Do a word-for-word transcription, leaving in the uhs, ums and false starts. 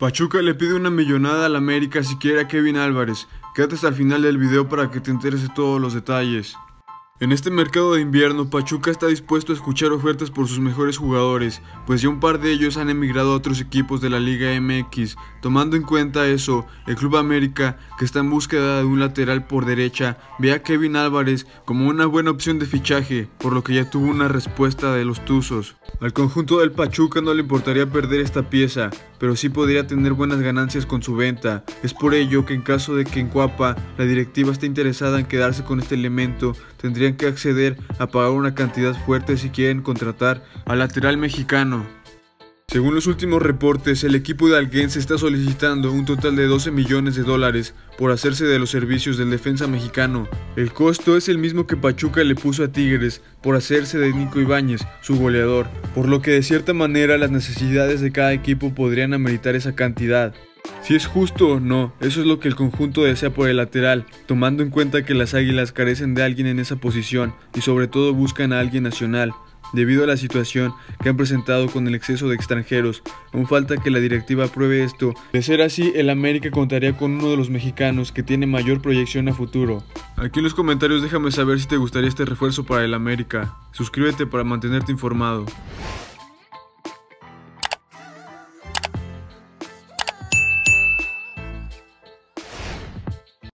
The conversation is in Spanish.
Pachuca le pide una millonada al América si quiere a Kevin Álvarez. Quédate hasta el final del video para que te enteres de todos los detalles. En este mercado de invierno, Pachuca está dispuesto a escuchar ofertas por sus mejores jugadores, pues ya un par de ellos han emigrado a otros equipos de la Liga M X. Tomando en cuenta eso, el Club América, que está en búsqueda de un lateral por derecha, ve a Kevin Álvarez como una buena opción de fichaje, por lo que ya tuvo una respuesta de los Tuzos. Al conjunto del Pachuca no le importaría perder esta pieza, pero sí podría tener buenas ganancias con su venta. Es por ello que en caso de que en Cuapa la directiva esté interesada en quedarse con este elemento, tendrían que acceder a pagar una cantidad fuerte si quieren contratar al lateral mexicano. Según los últimos reportes, el equipo hidalguense está solicitando un total de doce millones de dólares por hacerse de los servicios del defensa mexicano. El costo es el mismo que Pachuca le puso a Tigres por hacerse de Nico Ibáñez, su goleador, por lo que de cierta manera las necesidades de cada equipo podrían ameritar esa cantidad. Si es justo o no, eso es lo que el conjunto desea por el lateral, tomando en cuenta que las Águilas carecen de alguien en esa posición y sobre todo buscan a alguien nacional. Debido a la situación que han presentado con el exceso de extranjeros, aún falta que la directiva apruebe esto. De ser así, el América contaría con uno de los mexicanos que tiene mayor proyección a futuro. Aquí en los comentarios déjame saber si te gustaría este refuerzo para el América. Suscríbete para mantenerte informado.